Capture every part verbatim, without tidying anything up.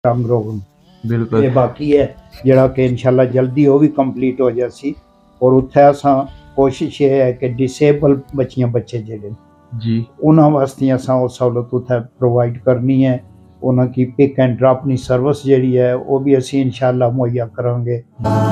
राम रोगन बिल्कुल ये बाकी है जरा कि इंशाल्लाह जल्दी वो भी कंप्लीट हो जासी। और उत्थे असां कोशिश ये है कि डिसेबल बच्चियां बच्चे जेडे जी उन्हां वास्ते असां वो सहूलत उत्थे प्रोवाइड करनी है। उन्हां की पिक एंड ड्रॉप नी सर्विस जेड़ी है वो भी असी इंशाल्लाह मुहैया करांगे।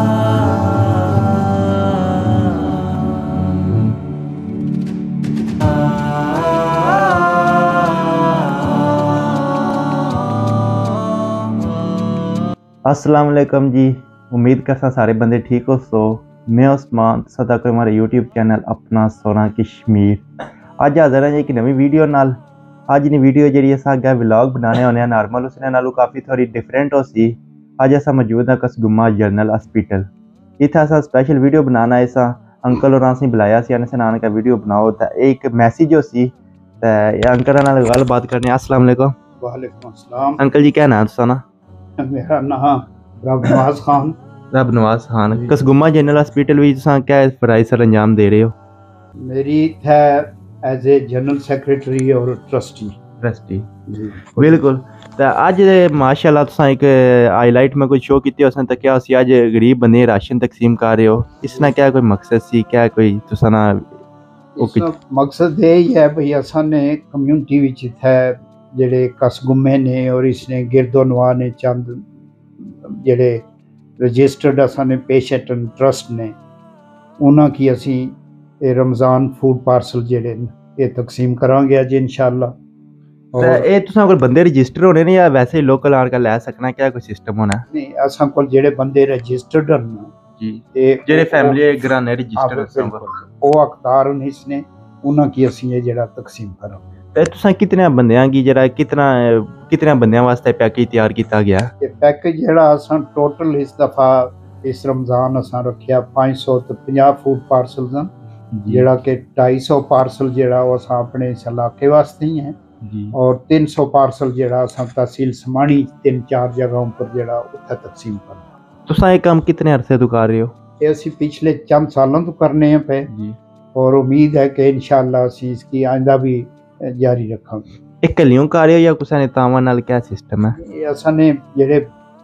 अस्सलाम वालेकुम जी। उम्मीद करता सारे बंदे ठीक हो। सो मैं उस्मान सदा कर हमारे यूट्यूब चैनल अपना सोना कश्मीर अज हाजिर है एक नवी वीडियो नाल। अज नी वीडियो जी अस अगर व्लॉग बनाने होने नॉर्मल उस नालों काफ़ी थोड़ी डिफरेंट हो सी। अज अस मौजूद हाँ कसगुमा जनरल हॉस्पिटल। इतना अस स्पैशल वीडियो बनाना ऐसा अंकल और असें बुलाया सी अस नान का वीडियो बनाओ तो एक मैसेज हो सी अंकल नाल गल बात करने। अस्सलाम वालेकुम। वालेकुम अस्सलाम। अंकल जी क्या नाम तुसाना? मेरा नाम रब नवाज खान। रब नवाज खान कसगुमा जनरल हॉस्पिटल भी क्या पढ़ाई सर अंजाम दे रहे हो? मेरी है एज ए जनरल सेक्रेटरी और ट्रस्टी ट्रस्टी बिल्कुल। तो अज माशाल्लाह तुसा एक हाईलाइट में कोई शो की उस क्या उसी अज गरीब बंदे राशन तकसीम कर रहे हो। इसना क्या कोई मकसद सी क्या कोई तुसा ना मकसद ये ही है भाई असा ने कम्यूनिटी विच इत्थे जेड़े कसगुमे ने और इसने गिरदोनवा ने चंद जेड़े रजिस्टर्ड असा ने पेशेंट एंड ट्रस्ट ने उन्हां की असी रमज़ान फूड पार्सल जेड़े ये तकसीम करांगे अज इंशाअल्लाह। और ए तुसा कोल बंदे रजिस्टर होने ने या वैसे ही लोकल आन का लै सकना क्या कोई सिस्टम होना? नहीं असा कोल जेड़े बंदे रजिस्टर्ड न जी जेड़े फैमिली घराने रजिस्टर्ड वो हकदार न इसने उन्हां की असी ये जेड़ा तकसीम करांगे। ते तुसा कितने बंदियां की जरा कितना कितने बंदियां वास्ते पैकेज तैयार किया गया? ये पैकेज जेड़ा असा टोटल इस दफा इस रमज़ान असा रखिया पाँच सौ तो पचास फूड पार्सल्स न जेड़ा कि ढाई सौ पार्सल जेड़ा वो असा अपने इस इलाके वास्ते ही है और तीन सौ पार्सल जेड़ा असा तहसील समाणी तीन चार जगहों पर जेड़ा उत्थे तकसीम करना। तुसा ये काम कितने अरसे तो कर रहे हो? ये असी पिछले चंद सालों तो करने हैं पे और उम्मीद है कि इंशाअल्लाह असी इसकी आइंदा भी जारी रखेंगे। एक कलियों कर रहे हो या कुछ नेतावां नाल क्या सिस्टम है? ये असा ने जेड़े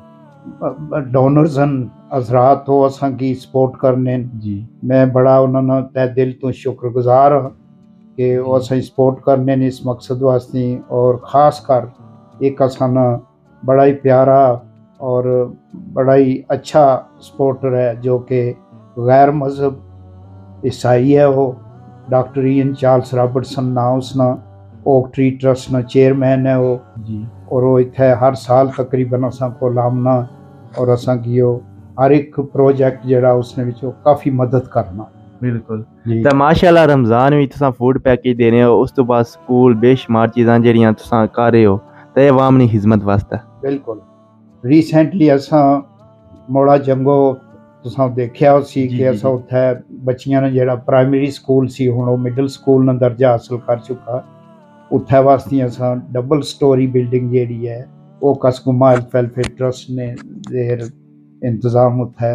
डोनर्स न हजरात हो असा की सपोर्ट करने जी मैं बड़ा उन्होंने तह दिल तो शुक्रगुजार हाँ कि वो असा सपोर्ट करने इस मकसद वास्ते। और ख़ास कर एक असा ना बड़ा ही प्यारा और बड़ा ही अच्छा सपोर्टर है जो कि गैर मजहब ईसाई है। वो डॉक्टर इयन चार्ल्स रॉबर्टसन ना उसना ओक ट्री ट्रस्ट ना चेयरमैन है वो जी। और वो इत्थे हर साल तकरीबन असा को लामना और असा की हर एक प्रोजेक्ट जेड़ा उसने विचों काफ़ी मदद करना। बिल्कुल तो माशाल्लाह रमज़ान में तुसा फूड पैकेज देने हो उस तो बाद स्कूल बेशुमार चीज़ां जेड़ियां तुसा कर रहे हो तो ये अवाम दी खिदमत वास्ते। बिल्कुल रिसेंटली असा मोड़ा जंगो तुसा देखिया सी कि असा उत्थे बच्चियां ने जेड़ा प्राइमरी स्कूल सी हुण वो मिडल स्कूल ने दर्जा हासिल कर चुका। उत्थे वास्ते असा डबल स्टोरी बिल्डिंग जेड़ी है वो कसगुमा हेल्थ वेलफेयर ट्रस्ट ने देर इंतज़ाम उत्थे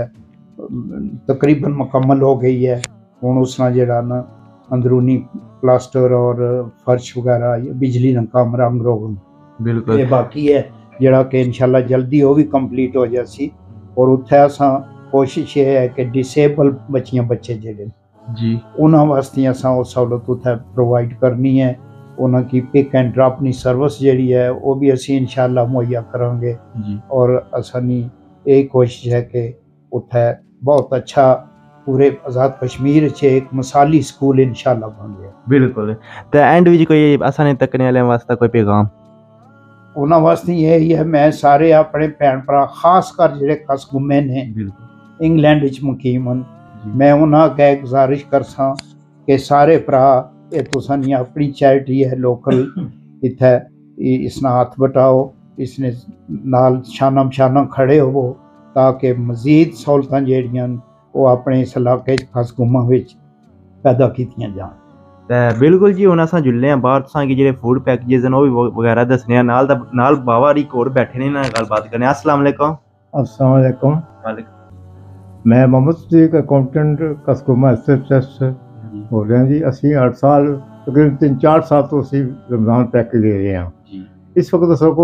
तकरीबन मुकम्मल हो गई है। हुण उसना जेड़ा ना अंदरूनी प्लास्टर और फर्श वगैरह बिजली का काम रंग रोगन बिल्कुल ये बाकी है जरा कि इंशाल्लाह जल्दी वो भी कंप्लीट हो जासी। और उत्थे असा कोशिश ये है कि डिसेबल बच्चियां बच्चे जेडे जी उन्हां वास्ते असा वो सहूलत उत्थे प्रोवाइड करनी है। उन्हां की पिक एंड ड्रॉप नी सर्विस जेड़ी है वो भी असी इंशाल्लाह मुहैया करांगे जी। और असानी यही कोशिश है कि उत्थे बहुत अच्छा पूरे आज़ाद कश्मीर च एक मिसाली स्कूल इंशाल्लाह बन गया। बिल्कुल तो एंड विच कोई असाने तकने वाले वास्ते कोई पैगाम? उन्हां वास्ते यही है मैं सारे अपने भैन भरा खास कर जेड़े कसगुमे ने इंग्लैंड विच मुकीम हन मैं उन्हां अगे गुजारिश करसा कि सारे भरा ये तुसां अपनी चैरिटी है लोकल इत्थे इसना हाथ बटाओ इसने नाल शाना बशाना खड़े होवो ताकि मजीद सहूलतां जेड़ियां वो अपने इस इलाके कसगुमा विच पैदा कीतियां जान। बिल्कुल जी हुण असां जुल्ले हैं बाहर तुसां की जेह्ड़े फूड पैकेजेस न वो भी वगैरह दस्सने आं नाल दा नाल बाबा री होर बैठे ने ना गल्लबात करने। अस्सलाम वालेकुम। अस्सलाम वालेकुम। वालेकुम मैं Mohammad Sadiq accountant Kasguma S trust बोल रहे हैं जी। असी अठ साल तकरीबन तीन चार साल तो असी रमज़ान पैकेज दे रहे हैं। इस वक्त असा को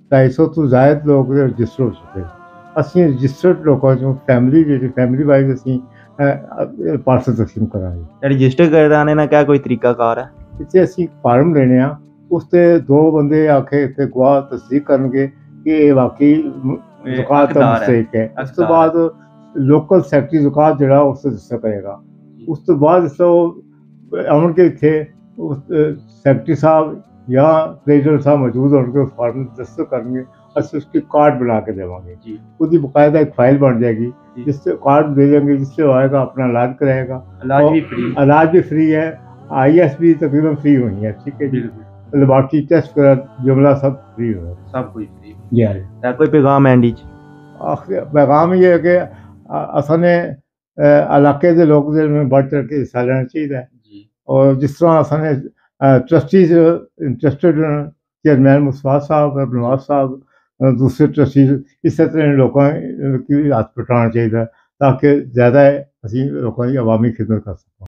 ढाई सौ तो ज़ायद लोग रजिस्टर हो चुके हैं। ਅਸੀਂ ਰਜਿਸਟਰਡ ਲੋਕਾਂ ਚੋਂ ਫੈਮਿਲੀ ਜਿਹੜੀ ਫੈਮਿਲੀ ਵਾਈਜ਼ ਅਸੀਂ ਪਾਰਸਲ ਤਕਸੀਮ ਕਰਾਂਗੇ। ਰਜਿਸਟਰ ਕਰਾਣੇ ਦਾ ਕਿਆ ਕੋਈ ਤਰੀਕਾਕਾਰ ਹੈ? ਇੱਥੇ ਅਸੀਂ ਫਾਰਮ ਲੈਣੇ ਆ, ਉਸ ਤੇ ਦੋ ਬੰਦੇ ਆ ਕੇ ਇੱਥੇ ਗਵਾਹ ਤਸਦੀਕ ਕਰਨਗੇ ਕਿ ਇਹ ਵਾਕਈ ਜ਼ਕਾਤ ਦਾ ਮੁਸਤਹਿਕ ਹੈ। ਉਸ ਤੋਂ ਬਾਅਦ ਲੋਕਲ ਸੈਕਟਰੀ ਜ਼ਕਾਤ ਜਿਹੜਾ ਉਸ ਤੇ ਰਜਿਸਟਰ ਕਰੇਗਾ। ਉਸ ਤੋਂ ਬਾਅਦ ਇਸ ਤੋਂ ਆਉਣਗੇ ਇੱਥੇ ਉਸ ਸੈਕਟਰੀ ਸਾਹਿਬ ਜਾਂ ट्रेजर साहब मौजूद होंगे, उस फॉर्म में दस्तखत करेंगे, ਅਸੀਂ उसकी कार्ड बना के देवांगे जी। उसकी बाकायदा एक फाइल बन जाएगी जिससे कार्ड दे देंगे, जिससे आएगा अपना इलाज कराएगा। इलाज भी फ्री, इलाज भी फ्री है। आई एस भी तकरीबन फ्री होनी है, ठीक है जी। लेबॉर्ट्री टेस्ट का जुमला सब फ्री हो, सब कुछ फ्री जी। हाँ, कोई पैगाम एंड पैगाम ये है कि असां ने इलाके के लोग बढ़ चढ़ के हिस्सा लेना चाहिए। और जिस तरह असां ने ट्रस्टीज इंटरस्टेड चेयरमैन मुस्तफा साहब, नवाज साहब, दूसरे ट्रस्टीज, इस तरह लोगों की हाथ पटाना चाहिए ताकि ज़्यादा असी लोगों की अवामी खिदमत कर सकें।